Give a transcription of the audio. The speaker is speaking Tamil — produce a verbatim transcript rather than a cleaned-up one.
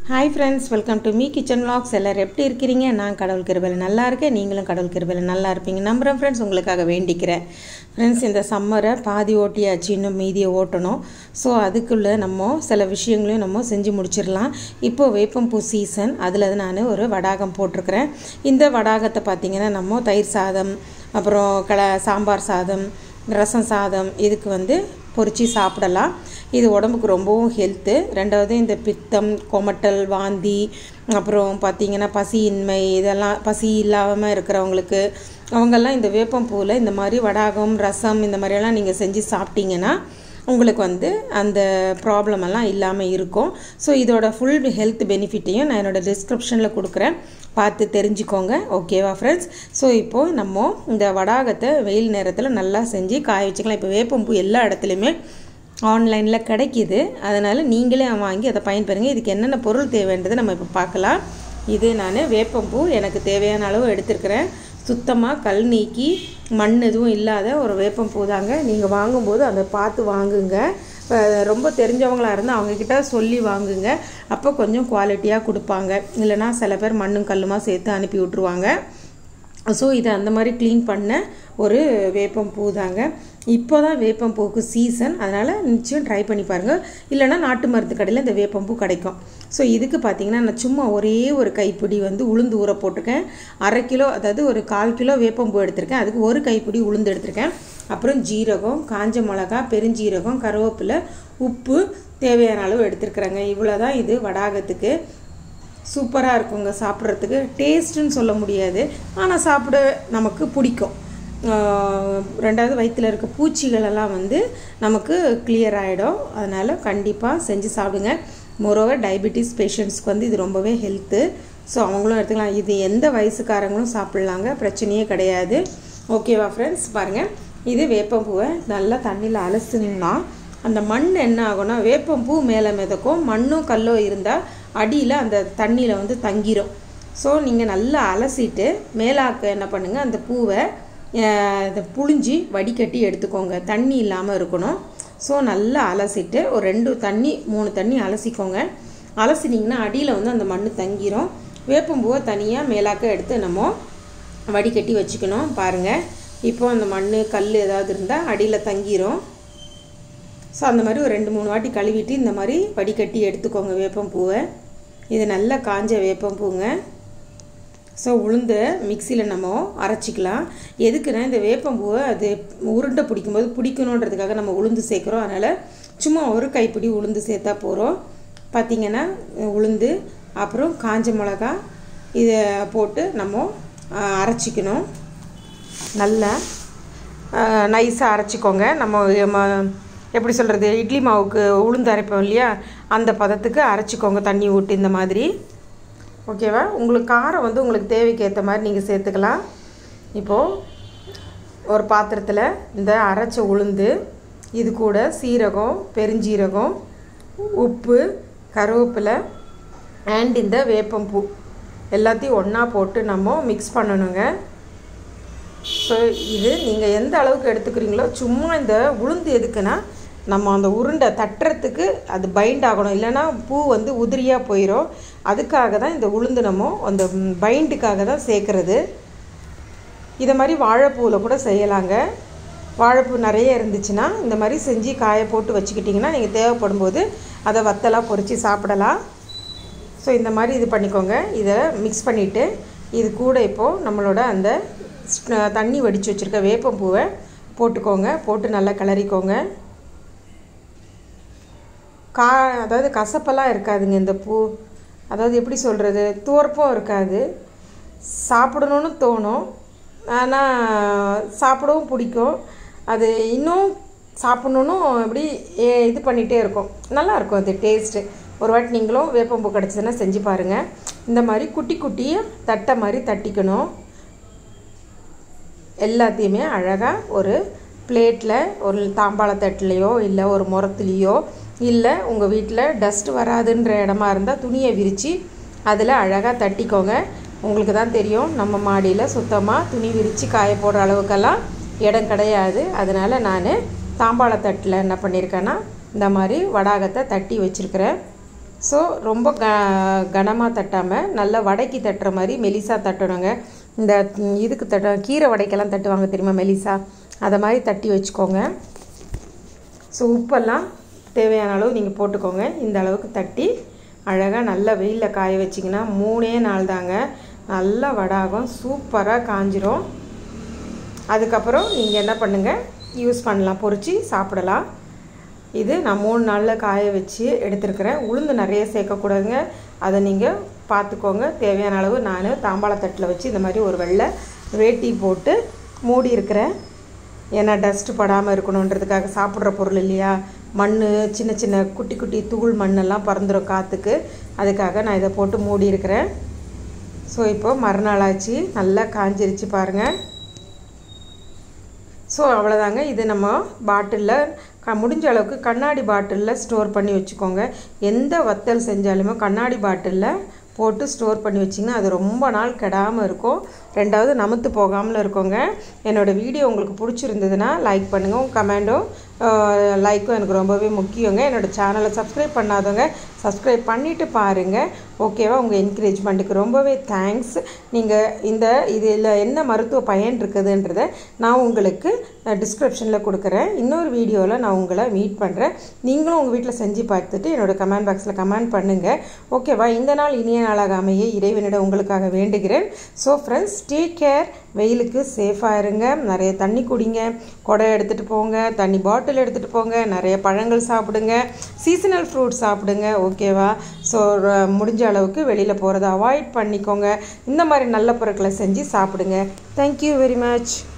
Hi friends, welcome to me kitchen vlogs. எல்லோரும் எப்படி இருக்கிறீங்க? நான் கடவுள் கிருபையில் நல்லா இருக்கேன். நீங்களும் கடவுள் கிருபையில் நல்லா இருப்பீங்க நம்புகிறேன் ஃப்ரெண்ட்ஸ். உங்களுக்காக வேண்டிக்கிறேன் ஃப்ரெண்ட்ஸ். இந்த சம்மரை பாதி ஓட்டியாச்சு, இன்னும் மீதியை ஓட்டணும். ஸோ அதுக்குள்ளே நம்ம சில விஷயங்களையும் நம்ம செஞ்சு முடிச்சிடலாம். இப்போது வேப்பம்பூ சீசன், அதில் நான் ஒரு வடாகம் போட்டிருக்கிறேன். இந்த வடாகத்தை பார்த்திங்கன்னா நம்ம தயிர் சாதம், அப்புறம் கட சாம்பார் சாதம், ரசம் சாதம் இதுக்கு வந்து பொரித்து சாப்பிடலாம். இது உடம்புக்கு ரொம்பவும் ஹெல்த்து. ரெண்டாவது இந்த பித்தம், கொமட்டல், வாந்தி, அப்புறம் பார்த்திங்கன்னா பசியின்மை, இதெல்லாம் பசி இல்லாமல் இருக்கிறவங்களுக்கு அவங்கெல்லாம் இந்த வேப்பம்பூவில் இந்த மாதிரி வடாகம், ரசம் இந்த மாதிரியெல்லாம் நீங்கள் செஞ்சு சாப்பிட்டீங்கன்னா உங்களுக்கு வந்து அந்த ப்ராப்ளம் எல்லாம் இல்லாமல் இருக்கும். ஸோ இதோட ஃபுல் ஹெல்த் பெனிஃபிட்டையும் நான் என்னோடய டிஸ்கிரிப்ஷனில் கொடுக்குறேன், பார்த்து தெரிஞ்சுக்கோங்க. ஓகேவா ஃப்ரெண்ட்ஸ்? ஸோ இப்போது நம்ம இந்த வடாகத்தை வெயில் நேரத்தில் நல்லா செஞ்சு காய வச்சுக்கலாம். இப்போ வேப்பம்பூ எல்லா இடத்துலையுமே ஆன்லைனில் கிடைக்கிது, அதனால் நீங்களே வாங்கி அதை பயன்பெறுங்க. இதுக்கு என்னென்ன பொருள் தேவைன்றதை நம்ம இப்போ பார்க்கலாம். இது நான் வேப்பம்பூ எனக்கு தேவையான அளவு எடுத்துருக்கிறேன். சுத்தமாக கல் நீக்கி மண் எதுவும் இல்லாத ஒரு வேப்பம்பூ தாங்க. நீங்கள் வாங்கும்போது அதை பார்த்து வாங்குங்க. ரொம்ப தெரிஞ்சவங்களாக இருந்தால் அவங்கக்கிட்ட சொல்லி வாங்குங்க, அப்போ கொஞ்சம் குவாலிட்டியாக கொடுப்பாங்க. இல்லைனா சில பேர் மண்ணும் கல்லுமா சேர்த்து அனுப்பி விட்ருவாங்க. ஸோ இதை அந்த மாதிரி க்ளீன் பண்ண ஒரு வேப்பம்பூ தாங்க. இப்போ தான் வேப்பம்பூவுக்கு சீசன், அதனால் நிச்சயம் ட்ரை பண்ணி பாருங்கள். இல்லைனா நாட்டு மருந்து கடையில் இந்த வேப்பம்பூ கிடைக்கும். ஸோ இதுக்கு பார்த்திங்கன்னா நான் சும்மா ஒரே ஒரு கைப்பிடி வந்து உளுந்து ஊற போட்டிருக்கேன். அரை கிலோ, அதாவது ஒரு கால் கிலோ வேப்பம்பூ எடுத்திருக்கேன். அதுக்கு ஒரு கைப்பிடி உளுந்து எடுத்திருக்கேன். அப்புறம் ஜீரகம், காஞ்ச மிளகா, பெருஞ்சீரகம், கருவேப்பிலை, உப்பு தேவையான அளவு எடுத்துருக்குறேங்க. இவ்வளோ தான் இது வடாகத்துக்கு. சூப்பராக இருக்குங்க சாப்பிட்றதுக்கு. டேஸ்ட்டுன்னு சொல்ல முடியாது, ஆனால் சாப்பிட நமக்கு பிடிக்கும். ரெண்டாவது வயிற்றில் இருக்க பூச்சிகளெல்லாம் வந்து நமக்கு கிளியர் ஆகிடும். அதனால் கண்டிப்பாக செஞ்சு சாப்பிடுங்க. மோரோவர் டயபெட்டிஸ் பேஷண்ட்ஸ்க்கு வந்து இது ரொம்பவே ஹெல்த்து. ஸோ அவங்களும் எடுத்துக்கலாம். இது எந்த வயசுக்காரங்களும் சாப்பிட்லாங்க, பிரச்சனையே கிடையாது. ஓகேவா ஃப்ரெண்ட்ஸ்? பாருங்கள், இது வேப்பம்பூவை நல்லா தண்ணியில் அலசுனா அந்த மண் என்ன ஆகும்னா, வேப்பம்பூ மேலே மிதக்கும், மண்ணும் கல்லோ இருந்தால் அடியில் அந்த தண்ணியில் வந்து தங்கிரும். ஸோ நீங்கள் நல்லா அலசிட்டு மேலாக்க என்ன பண்ணுங்கள், அந்த பூவை இதை புழிஞ்சி வடிகட்டி எடுத்துக்கோங்க. தண்ணி இல்லாமல் இருக்கணும். ஸோ நல்லா அலசிட்டு ஒரு ரெண்டு தண்ணி மூணு தண்ணி அலசிக்கோங்க. அலசினிங்கன்னா அடியில் வந்து அந்த மண் தங்கிரும். வேப்பம்பூவை தனியாக மேலாக்க எடுத்து நம்ம வடிகட்டி வச்சுக்கணும். பாருங்கள், இப்போது அந்த மண் கல் ஏதாவது இருந்தால் அடியில் தங்கிரும். ஸோ அந்த மாதிரி ஒரு ரெண்டு மூணு வாட்டி கழுவிட்டு இந்த மாதிரி வடிகட்டி எடுத்துக்கோங்க வேப்பம்பூவை. இது நல்லா காஞ்ச வேப்பம்பூங்க. ஸோ உளுந்து மிக்சியில் நம்ம அரைச்சிக்கலாம். எதுக்குன்னா இந்த வேப்பம்பூவை அது உருண்டை பிடிக்கும்போது பிடிக்கணுன்றதுக்காக நம்ம உளுந்து சேர்க்குறோம். அதனால் சும்மா ஒரு கைப்பிடி உளுந்து சேர்த்தா போகிறோம். பார்த்திங்கன்னா உளுந்து, அப்புறம் காஞ்ச மிளகா இதை போட்டு நம்ம அரைச்சிக்கணும். நல்லா நைஸாக அரைச்சிக்கோங்க. நம்ம எப்படி சொல்கிறது, இட்லி மாவுக்கு உளுந்து அரைப்போம் இல்லையா, அந்த பதத்துக்கு அரைச்சிக்கோங்க தண்ணி ஊட்டி இந்த மாதிரி. ஓகேவா? உங்களுக்கு காரம் வந்து உங்களுக்கு தேவைக்கு ஏற்ற மாதிரி நீங்கள் சேர்த்துக்கலாம். இப்போது ஒரு பாத்திரத்தில் இந்த அரைச்ச உளுந்து, இது கூட சீரகம், பெருஞ்சீரகம், உப்பு, கருவேப்பிலை அண்ட் இந்த வேப்பம்பூ எல்லாத்தையும் ஒன்றா போட்டு நம்ம மிக்ஸ் பண்ணணுங்க. ஸோ இது நீங்கள் எந்த அளவுக்கு எடுத்துக்கிறீங்களோ, சும்மா இந்த உளுந்து எதுக்குன்னா நம்ம அந்த உருண்டை தட்டுறதுக்கு அது பைண்ட் ஆகணும், இல்லைன்னா பூ வந்து உதிரியாக போயிடும். அதுக்காக தான் இந்த உளுந்து நம்ம அந்த பைண்டுக்காக தான் சேர்க்குறது. இதை மாதிரி வாழைப்பூவில் கூட செய்யலாங்க. வாழைப்பூ நிறைய இருந்துச்சுன்னா இந்த மாதிரி செஞ்சு காய போட்டு வச்சுக்கிட்டிங்கன்னா நீங்கள் தேவைப்படும் போது அதை வத்தலாக பொரித்து சாப்பிடலாம். ஸோ இந்த மாதிரி இது பண்ணிக்கோங்க. இதை மிக்ஸ் பண்ணிவிட்டு இது கூட இப்போது நம்மளோட அந்த தண்ணி வடித்து வச்சுருக்க வேப்பம்பூவை போட்டுக்கோங்க. போட்டு நல்லா கிளறிக்கோங்க. கா அதாவது கசப்பெல்லாம் இருக்காதுங்க இந்த பூ. அதாவது எப்படி சொல்கிறது, துவர்ப்பும் இருக்காது. சாப்பிடணுன்னு தோணும், ஆனால் சாப்பிடவும் பிடிக்கும். அது இன்னும் சாப்பிட்ணுன்னு இப்படி இது பண்ணிகிட்டே இருக்கும். நல்லாயிருக்கும் அது டேஸ்ட்டு. ஒரு வாட்டி நீங்களும் வேப்பம்பூ கிடச்சதுன்னா செஞ்சு பாருங்கள். இந்த மாதிரி குட்டி குட்டியாக தட்டை மாதிரி தட்டிக்கணும். எல்லாத்தையுமே அழகாக ஒரு பிளேட்டில், ஒரு தாம்பாளத்தட்டுலேயோ இல்லை ஒரு முரத்துலேயோ, இல்லை உங்கள் வீட்டில் டஸ்ட் வராதுன்ற இடமா இருந்தால் துணியை விரித்து அதில் அழகாக தட்டிக்கோங்க. உங்களுக்கு தான் தெரியும், நம்ம மாடியில் சுத்தமாக துணி விரித்து காய போடுற அளவுக்கெல்லாம் இடம் கிடையாது. அதனால் நான் தாம்பாளத்தட்டில் என்ன பண்ணியிருக்கேன்னா இந்த மாதிரி வடாகத்தை தட்டி வச்சுருக்கிறேன். ஸோ ரொம்ப க கனமாக தட்டாமல் நல்லா வடைக்கு தட்டுற மாதிரி மெலிசா தட்டணுங்க. இந்த இதுக்கு தட்ட கீரை வடைக்கெல்லாம் தட்டுவாங்க தெரியுமா மெலிசா, அதை மாதிரி தட்டி வச்சுக்கோங்க. ஸோ உப்பெல்லாம் தேவையான அளவு நீங்கள் போட்டுக்கோங்க. இந்த அளவுக்கு தட்டி அழகாக நல்லா வெயிலில் காய வச்சிங்கன்னா மூணே நாள் தாங்க நல்லா வடாகும், சூப்பராக காஞ்சிரும். அதுக்கப்புறம் நீங்கள் என்ன பண்ணுங்கள், யூஸ் பண்ணலாம், பொரித்து சாப்பிடலாம். இது நான் மூணு நாளில் காய வச்சு எடுத்துருக்கிறேன். உளுந்து நிறைய சேர்க்கக்கூடாதுங்க, அதை நீங்கள் பார்த்துக்கோங்க. தேவையான அளவு நான் தாம்பாளத்தட்டில் வச்சு இந்த மாதிரி ஒரு வெள்ளை வேட்டி போட்டு மூடி இருக்கிறேன். ஏன்னா டஸ்ட்டு படாமல் இருக்கணுன்றதுக்காக, சாப்பிட்ற பொருள் இல்லையா, மண் சின்ன சின்ன குட்டி குட்டி தூள் மண்ணெல்லாம் பறந்துடும் காற்றுக்கு, அதுக்காக நான் இதை போட்டு மூடி இருக்கிறேன். ஸோ இப்போது மறுநாள் ஆச்சு, நல்லா காஞ்சிருச்சு பாருங்கள். ஸோ அவ்வளோதாங்க. இது நம்ம பாட்டிலில் க முடிஞ்ச அளவுக்கு கண்ணாடி பாட்டிலில் ஸ்டோர் பண்ணி வச்சுக்கோங்க. எந்த வத்தல் செஞ்சாலுமே கண்ணாடி பாட்டிலில் போட்டு ஸ்டோர் பண்ணி வச்சிங்கன்னா அது ரொம்ப நாள் கெடாமல் இருக்கும். ரெண்டாவது நமத்து போகாமல் இருக்குங்க. என்னோடய வீடியோ உங்களுக்கு பிடிச்சிருந்ததுன்னா லைக் பண்ணுங்கள். உங்கள் கமெண்டும் லைக்கும் எனக்கு ரொம்பவே முக்கியங்க. என்னோடய சேனலை சப்ஸ்கிரைப் பண்ணாதவங்க சப்ஸ்கிரைப் பண்ணிவிட்டு பாருங்கள், ஓகேவா? உங்கள் என்கரேஜ்மெண்ட்டுக்கு ரொம்பவே தேங்க்ஸ். நீங்கள் இந்த இதில் என்ன மருத்துவ பயன் இருக்குதுன்றதை நான் உங்களுக்கு டிஸ்கிரிப்ஷனில் கொடுக்குறேன். இன்னொரு வீடியோவில் நான் உங்களை மீட் பண்ணுறேன். நீங்களும் உங்கள் வீட்டில் செஞ்சு பார்த்துட்டு என்னோடய கமெண்ட் பாக்ஸில் கமெண்ட் பண்ணுங்கள், ஓகேவா? இந்த நாள் இனிய நாளாக அமைய இறைவனிடம் உங்களுக்காக வேண்டுகிறேன். So friends, take care. வெயிலுக்கு சேஃபாக இருங்க, நிறைய தண்ணி குடிங்க, கொடை எடுத்துகிட்டு போங்க, தண்ணி பாட்டில் எடுத்துகிட்டு போங்க, நிறைய பழங்கள் சாப்பிடுங்க, சீசனல் ஃப்ரூட்ஸ் சாப்பிடுங்க, ஓகேவா? ஸோ முடிஞ்ச அளவுக்கு வெளியில் போகிறத அவாய்ட் பண்ணிக்கோங்க. இந்த மாதிரி நல்ல பொருட்களை செஞ்சு சாப்பிடுங்க. Thank you very much.